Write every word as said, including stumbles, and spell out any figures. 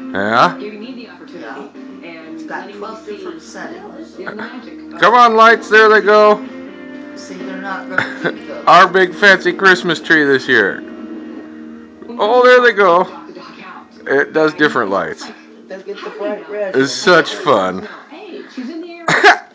Yeah? Yeah. It's got twelve different settings. Come on, lights, there they go. See, they're not going to keep the... Our big fancy Christmas tree this year. Oh, there they go. It does different lights. They'll get the bright red. It's such fun.